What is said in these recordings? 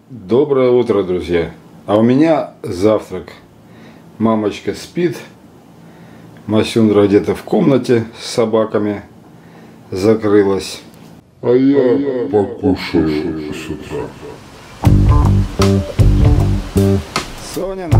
Доброе утро, друзья! А у меня завтрак. Мамочка спит, Масюндра где-то в комнате с собаками закрылась. А я покушал с утра. Сонина.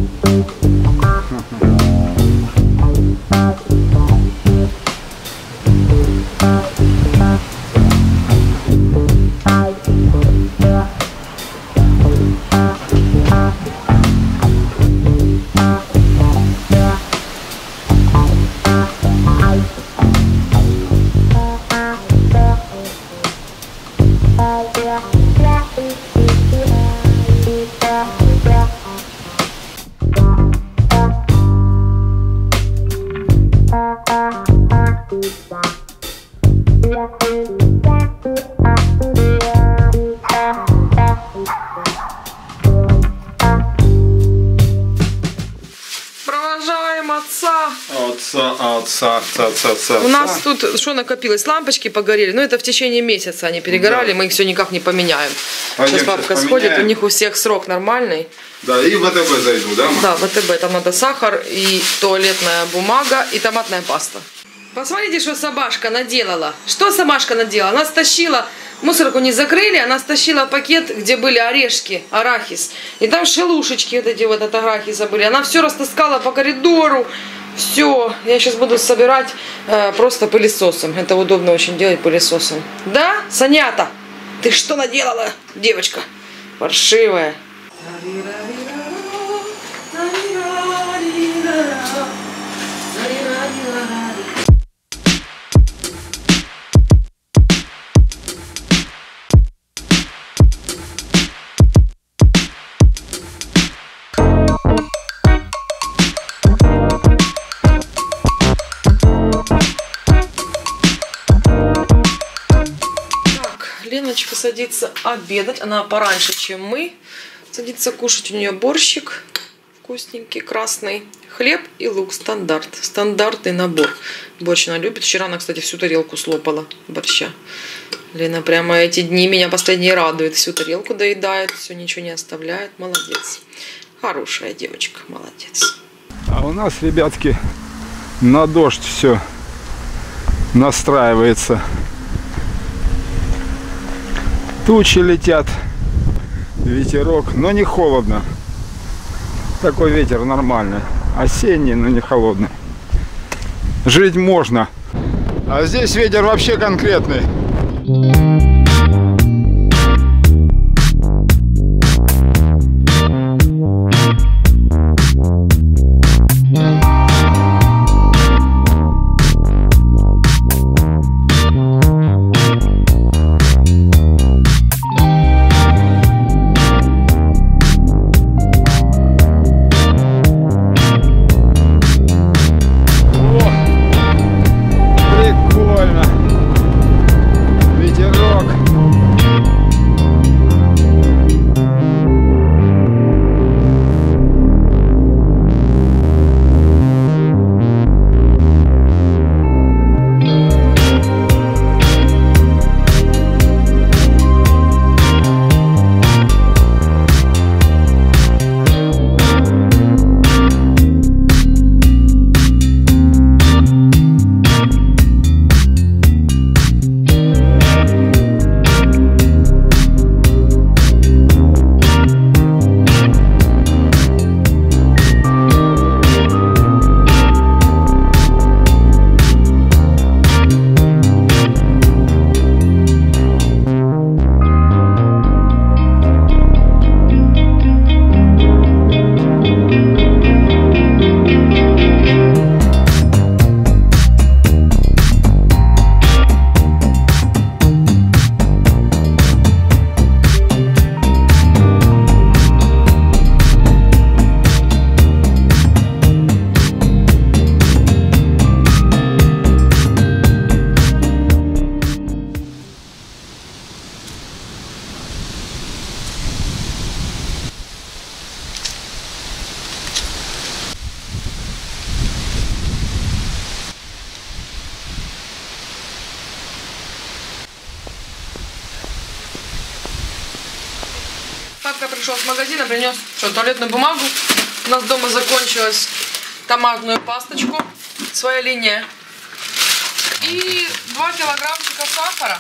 Провожаем отца. Отца. У нас тут что накопилось? Лампочки погорели. Но это в течение месяца они перегорали. Да. Мы их все никак не поменяем. Сейчас бабка сходит, у них у всех срок нормальный. Да, и в ВТБ зайду, да? Да, в ВТБ. Там надо сахар и туалетная бумага и томатная паста. Посмотрите, что собашка наделала. Что собашка наделала? Она стащила, мусорку не закрыли, она стащила пакет, где были орешки, арахис. И там шелушечки вот эти вот от арахиса были. Она все растаскала по коридору. Все, я сейчас буду собирать просто пылесосом. Это удобно очень делать пылесосом. Да, Санята? Ты что наделала, девочка? Паршивая. Леночка садится обедать, она пораньше, чем мы. Садится кушать, у нее борщик вкусненький, красный, хлеб и лук, стандартный набор. Борщ она любит. Вчера она, кстати, всю тарелку слопала борща. Лена прямо эти дни меня последние радует. Всю тарелку доедает, все, ничего не оставляет. Молодец. Хорошая девочка, молодец. А у нас, ребятки, на дождь все настраивается. Тучи летят, ветерок, но не холодно. Такой ветер нормальный, осенний, но не холодный. Жить можно. А здесь ветер вообще конкретный. папка пришел с магазина, принес туалетную бумагу. У нас дома закончилась томатную пасточку, своя линия. И 2 килограммчика сахара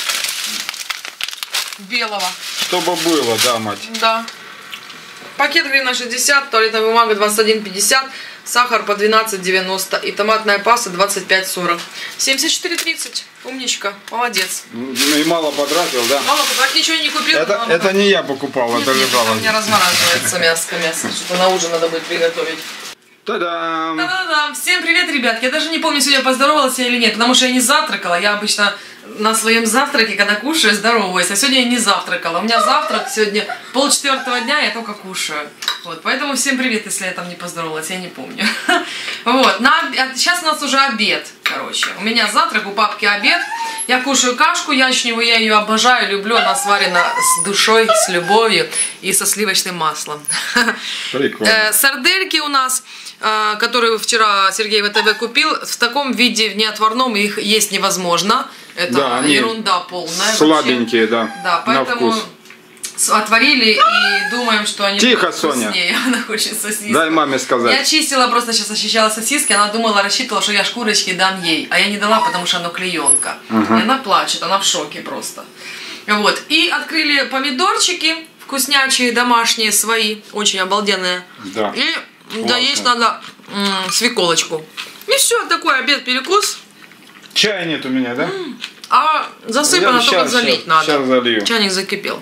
белого. Чтобы было, да, мать? Да. Пакет гривна 60, туалетная бумага 21,50, сахар по 12,90 и томатная паста 25,40. 74,30. Умничка, молодец. Ну и мало потратил, да? Мало потратил, ничего не купил. Это не я покупал, это лежало. У меня размораживается мясо. Что-то на ужин надо будет приготовить. Та-дам! Да-да-да, всем привет, ребятки. Я даже не помню, сегодня поздоровалась я или нет, потому что я не завтракала. Я обычно на своем завтраке, когда кушаю, здороваюсь. А сегодня я не завтракала. У меня завтрак сегодня 3:30 дня, я только кушаю. Вот, поэтому всем привет, если я там не поздоровалась, я не помню. Вот, сейчас у нас уже обед, короче. У меня завтрак, у папки обед. Я кушаю кашку ячневую, я ее обожаю, люблю. Она сварена с душой, с любовью и со сливочным маслом. Прикольно. Сардельки у нас, которые вчера Сергей ВТВ купил, в таком виде, в неотварном, их есть невозможно. Это да, ерунда полная. Сладенькие, да. Да, поэтому отварили и думаем, что они тихо, будут вкуснее. Соня. Она хочет сосиски. Дай маме сказать. Я чистила, просто сейчас ощущала сосиски, она думала, рассчитывала, что я шкурочки дам ей. А я не дала, потому что оно клеенка. И она плачет, она в шоке просто. Вот. И открыли помидорчики, вкуснячие, домашние, свои, очень обалденные. Да. И доесть надо свеколочку. И все, такой обед-перекус. Чая нет у меня, да? А засыпано, только залить надо. Сейчас залью. Чайник закипел.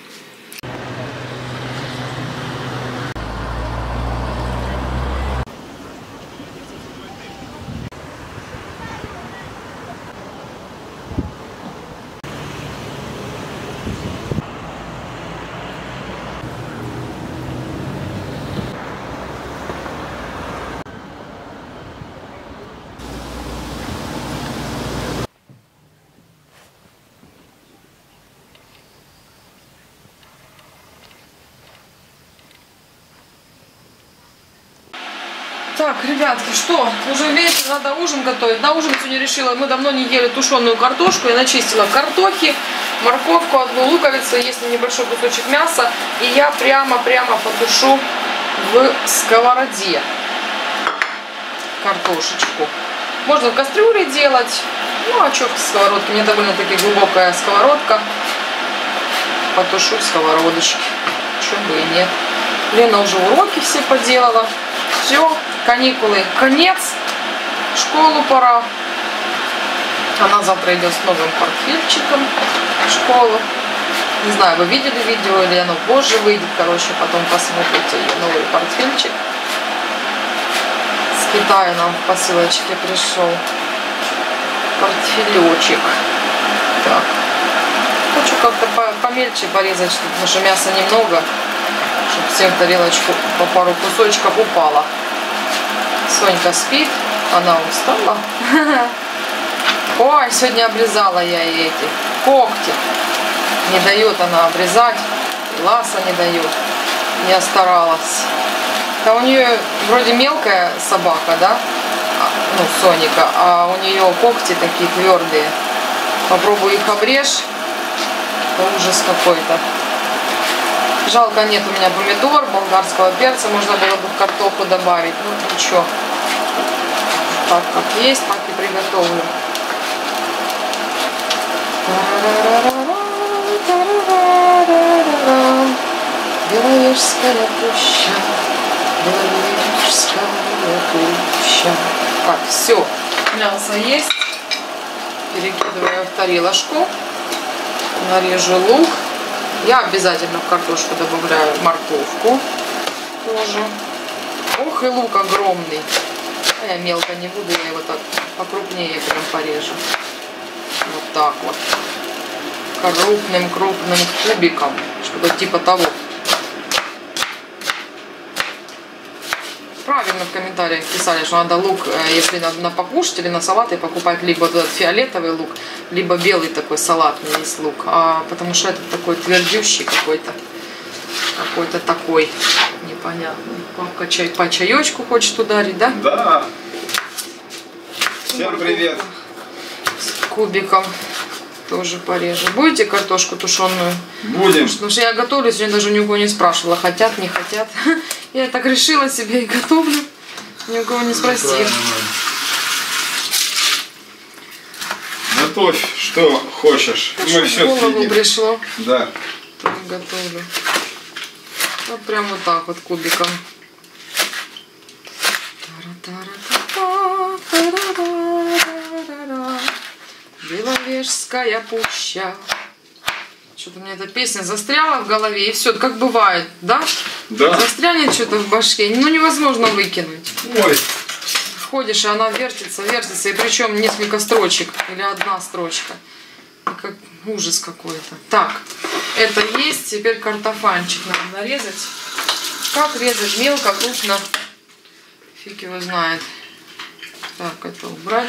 Так, ребятки, что? Уже вечер, надо ужин готовить. На ужин сегодня решила, мы давно не ели тушеную картошку. Я начистила картохи, морковку, одну луковицу, есть небольшой кусочек мяса. И я прямо потушу в сковороде картошечку. Можно в кастрюле делать. Ну, а что в сковородке? У меня довольно-таки глубокая сковородка. Потушу в сковородочке. Чего бы и нет. Лена уже уроки все поделала. Все, каникулы конец, в школу пора. Она завтра идет с новым портфельчиком в школу. Не знаю, вы видели видео или оно позже выйдет. Короче, потом посмотрите ее новый портфельчик. С Китая нам в посылочке пришел портфелечек. Так. Хочу как-то помельче порезать, потому что мяса немного. Чтобы всем в тарелочку по пару кусочков упало. Сонька спит, она устала. Ой, сегодня обрезала я ей эти когти. Не дает она обрезать, ласа не дает. Я старалась. Да у нее вроде мелкая собака, да? Ну, Соника, а у нее когти такие твердые. Попробую их обрежь. Это ужас какой-то. Жалко, нет у меня помидор, болгарского перца, можно было бы в картоху добавить, ну ничего. Так как есть, так и приготовлю. Беловежская пуща, Беловежская пуща. Так, все, мясо есть. Перекидываю в тарелочку, нарежу лук. Я обязательно в картошку добавляю морковку тоже. Ох, и лук огромный. А я мелко не буду, я его так покрупнее прям порежу. Вот так вот. Крупным кубиком, чтобы типа того. Правильно в комментариях писали, что надо лук, если на покушать или на салаты, покупать либо этот фиолетовый лук, либо белый такой салатный есть лук. Потому что этот такой твердющий какой-то. Какой-то такой непонятный. Папка по чаечку хочет ударить, да? Да. Всем привет. С кубиком. тоже порежу. Будете картошку тушеную? Будем. Потому что я готовлю, сегодня даже ни у кого не спрашивала, хотят, не хотят. Я так решила себе и готовлю. Ни у кого не спросила. Готовь, что хочешь. Мы все в голову съедим. пришло. Да. То и готовлю. Вот прям вот так вот кубиком. Беловежская пуща. Что-то мне эта песня застряла в голове, и все, как бывает, да? Да. Застрянет что-то в башке, ну невозможно выкинуть. Ой. Ходишь, и она вертится, вертится, и причем несколько строчек, или одна строчка. Как ужас какой-то. Так, это есть, теперь картофанчик надо нарезать. Как резать мелко, крупно, фиг его знает. Так, это убрать.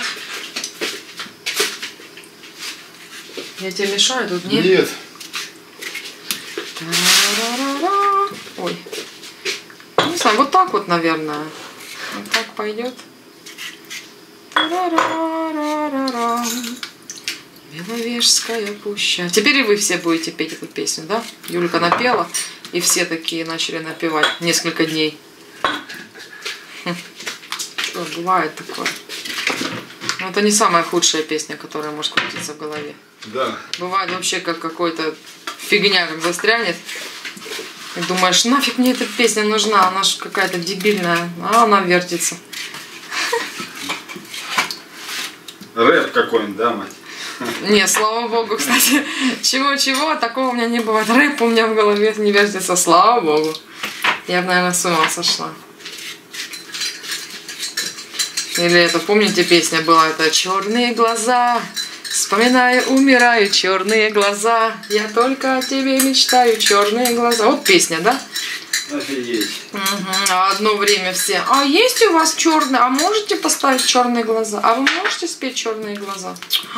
Я тебе мешаю тут, нет? Нет. Ой. Не знаю, вот так вот, наверное. Вот так пойдет. Беловежская пуща. Теперь и вы все будете петь эту песню, да? Юлька напела, и все такие начали напевать несколько дней. Что, бывает такое. Но это не самая худшая песня, которая может крутиться в голове. Да. Бывает вообще как какой-то фигня как застрянет. И думаешь, нафиг мне эта песня нужна, она же какая-то дебильная, а она вертится. Рэп какой-нибудь, да, мать? Не, слава богу, кстати, чего-чего, такого у меня не бывает. Рэп у меня в голове не вертится, слава богу. Я бы, наверное, с ума сошла. Или это, помните, песня была, это «Черные глаза, вспоминаю, умираю, черные глаза, я только о тебе мечтаю, черные глаза». Вот песня, да? Офигеть. Угу. А одно время все: а есть у вас черные? А можете поставить черные глаза? А вы можете спеть черные глаза?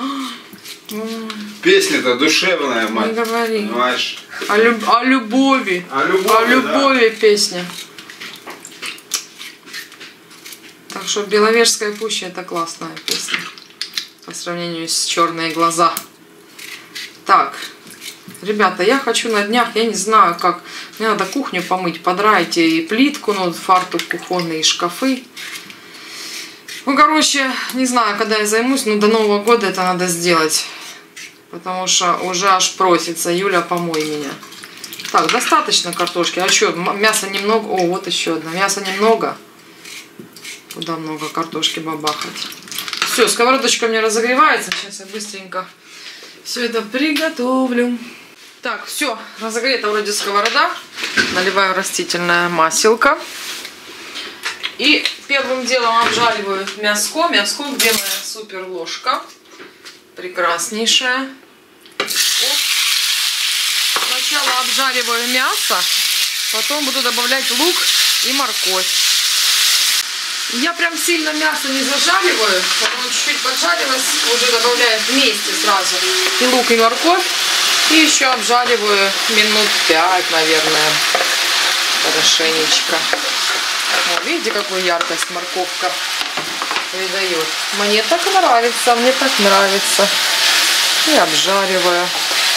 Песня-то душевная, мать. Не говори. Понимаешь? О любови. О любови, О любови песня. Так что Беловежская пуща — это классная песня по сравнению с «Черные глаза». Так, ребята, я хочу на днях, я не знаю как, мне надо кухню помыть, подраить и плитку, ну, фартук кухонный, и шкафы. Ну, короче, не знаю, когда я займусь, но до Нового года это надо сделать. Потому что уже аж просится: Юля, помой меня. Так, достаточно картошки. А что, мяса немного? О, вот еще одна. Мяса немного. Куда много картошки бабахать. Все, сковородочка у меня разогревается. Сейчас я быстренько все это приготовлю. Так, все, разогрета вроде сковорода. Наливаю растительное маселко. И первым делом обжариваю мяско. Мяско, где моя супер ложка. Прекраснейшая. Оп. Сначала обжариваю мясо, потом буду добавлять лук и морковь. Я прям сильно мясо не зажариваю, потом чуть-чуть поджарилось, уже добавляю вместе сразу и лук, и морковь. И еще обжариваю минут 5, наверное, хорошенечко. Вот, видите, какую яркость морковка придает. Мне так нравится, мне так нравится. И обжариваю.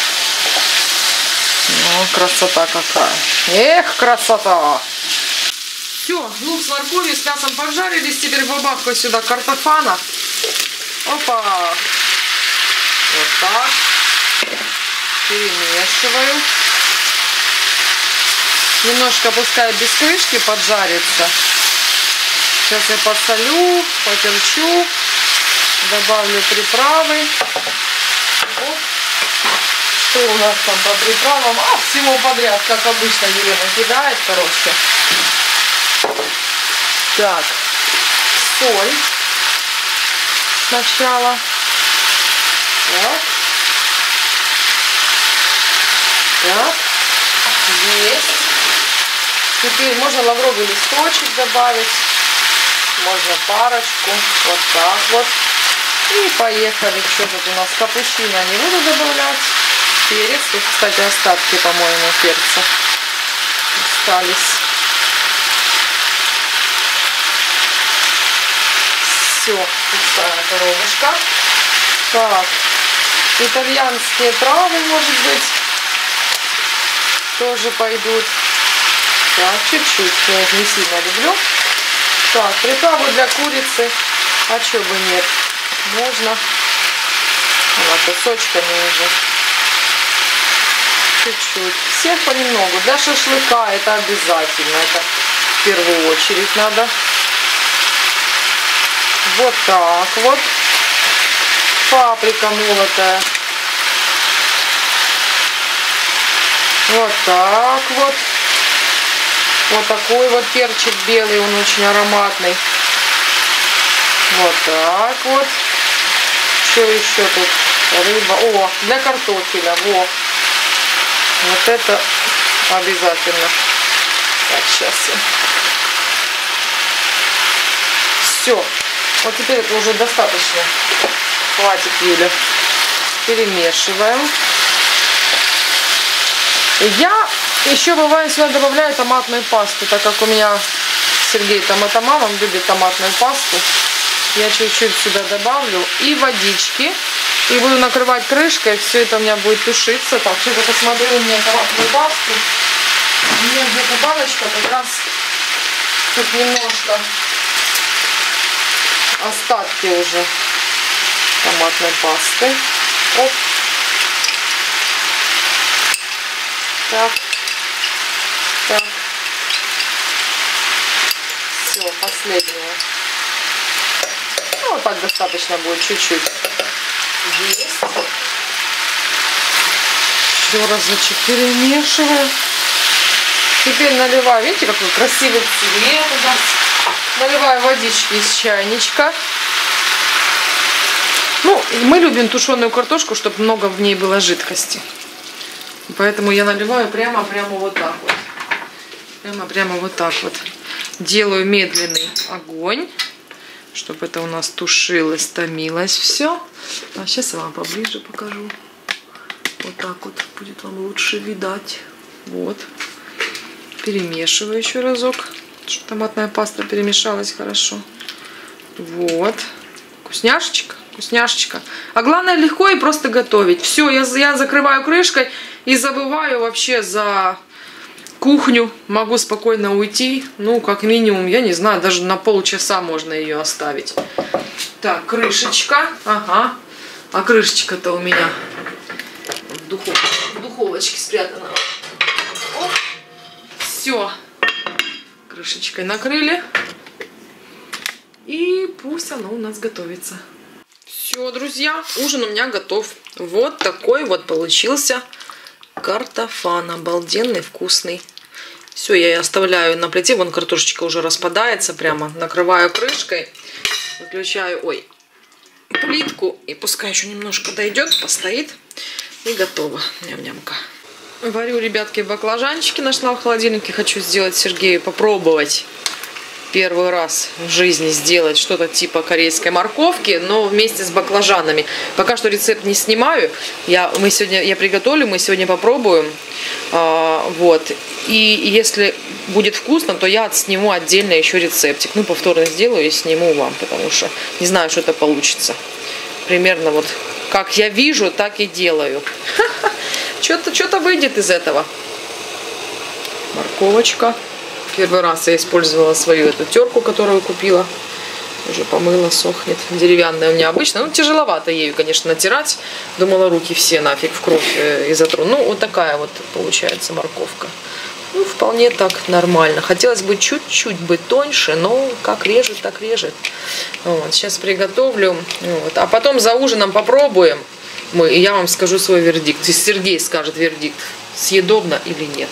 Ну, красота какая. Эх, красота! Все, лук с морковью, с мясом поджарились. Теперь бабахаю сюда картофана. Опа! Вот так. Перемешиваю. Немножко пускай без крышки поджарится. Сейчас я посолю, поперчу, добавлю приправы. Оп. Что у нас там по приправам? А, всего подряд, как обычно Елена кидает, короче. Так, соль сначала. Так. Так. Есть. Теперь можно лавровый листочек добавить. Можно парочку. Вот так вот. И поехали. Что тут у нас? Капучино не буду добавлять. Перец. Тут, кстати, остатки, по-моему, перца остались. Все. Пустая коробочка. Так. Итальянские травы, может быть, тоже пойдут. Так, чуть-чуть, я их не сильно люблю. Так, приправу для курицы, а чё бы нет, можно. Она кусочками уже. Чуть-чуть. Всех понемногу. Для шашлыка это обязательно. Это в первую очередь надо. Вот так вот. Паприка молотая. Вот так вот. Вот такой вот перчик белый, он очень ароматный. Вот так вот. Что еще тут? Рыба. О, для картофеля. Во. Вот это обязательно. Так, сейчас я. Все. Вот теперь это уже достаточно. Хватит, Юля. Перемешиваем. Я еще бывает сюда добавляю томатную пасту, так как у меня Сергей томатоман, он любит томатную пасту. Я чуть-чуть сюда добавлю и водички. И буду накрывать крышкой, все это у меня будет тушиться. Так, что-то посмотрю у меня томатную пасту. У меня где-то баночка как раз тут немножко остатки уже томатной пасты. Оп. Так. Так. Все, последнее. Ну, вот так достаточно будет чуть-чуть. Есть. Еще разочек перемешиваем. Теперь наливаю, видите, какой красивый цвет у нас. Наливаю водички из чайничка. Ну, мы любим тушеную картошку, чтобы много в ней было жидкости. Поэтому я наливаю прямо вот так вот. Прямо вот так вот. Делаю медленный огонь, чтобы это у нас тушилось, томилось все. А сейчас я вам поближе покажу. Вот так вот будет вам лучше видать. Вот. Перемешиваю еще разок, чтобы томатная паста перемешалась хорошо. Вот. Вкусняшечка, вкусняшечка. А главное легко и просто готовить. Все, я закрываю крышкой и забываю вообще за кухню. Могу спокойно уйти. Ну, как минимум, я не знаю, даже на полчаса можно ее оставить. Так, крышечка. Ага. А крышечка-то у меня в духовочке спрятана. Оп. Все. Крышечкой накрыли. И пусть оно у нас готовится. Все, друзья, ужин у меня готов. Вот такой вот получился картофан. Обалденный, вкусный. Все, я ее оставляю на плите. Вон картошечка уже распадается прямо. Накрываю крышкой. Выключаю, плитку. И пускай еще немножко дойдет, постоит. И готово. Ням-нямка. Варю, ребятки, баклажанчики. Нашла в холодильнике. Хочу сделать Сергею попробовать. Первый раз в жизни сделать что-то типа корейской морковки, но вместе с баклажанами. Пока что рецепт не снимаю. Я приготовлю, мы сегодня попробуем. Вот. И если будет вкусно, то я сниму отдельно еще рецептик. Ну, повторно сделаю и сниму вам, потому что не знаю, что это получится. Примерно вот как я вижу, так и делаю. Что-то выйдет из этого. Морковочка. Первый раз я использовала свою эту терку, которую купила. Уже помыла, сохнет. Деревянная у меня обычно. Ну, тяжеловато ею, конечно, натирать. Думала, руки все нафиг в кровь и затру. Ну, вот такая вот получается морковка. Ну, вполне так нормально. Хотелось бы чуть-чуть быть тоньше, но как режет, так режет. Вот, сейчас приготовлю. Вот. А потом за ужином попробуем. И я вам скажу свой вердикт. Сергей скажет вердикт, съедобно или нет.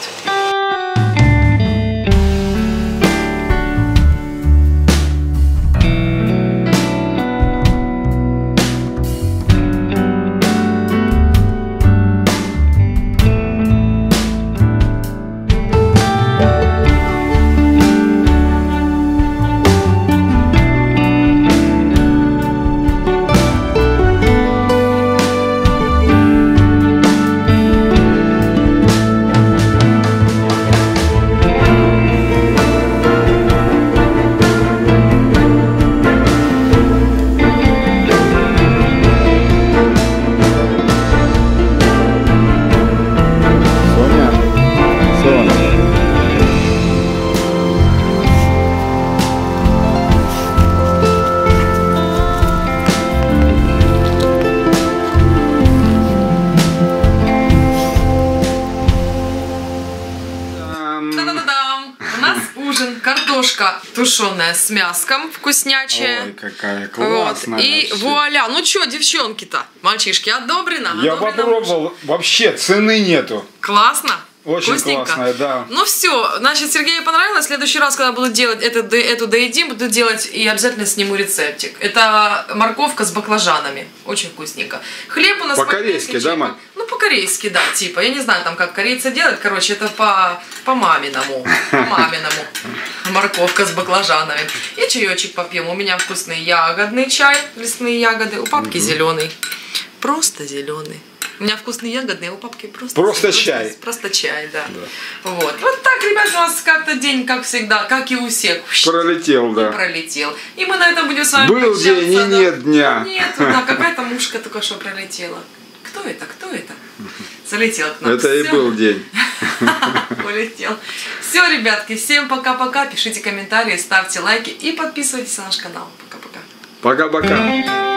Та-да-да-дам! У нас ужин. Картошка тушеная с мяском, вкуснячая. Ой, какая Вот. классная. И вообще. вуаля. Ну что, девчонки-то, мальчишки, одобрено? Я Одобрено попробовал, вообще цены нету. Классно? Очень Вкусненько? классная, да. Ну все, значит, Сергею понравилось. В следующий раз, когда буду делать эту доедим, буду делать и обязательно сниму рецептик. Это морковка с баклажанами. Очень вкусненько. Хлеб у нас По-корейски, пакетный, да, Мань? Ну, по-корейски, да, типа. Я не знаю, там, как корейцы делают. Короче, это по-маминому. По-маминому. Морковка с баклажанами. И чаечек попьем. У меня вкусный ягодный чай, лесные ягоды. У папки зеленый. Просто зеленый. У меня вкусный ягодный, а у папки просто чай. Просто чай, да. Вот. Вот так, ребят, у нас как-то день, как всегда, как и у всех. Пролетел, да. Пролетел. И мы на этом будем с вами Был прощаться, день и да. нет дня. Нет, да, какая-то мушка только что пролетела. Кто это? Кто это? Залетел к нам. Это и Всё. был день. Улетел. Все, ребятки, всем пока-пока. Пишите комментарии, ставьте лайки и подписывайтесь на наш канал. Пока-пока. Пока-пока.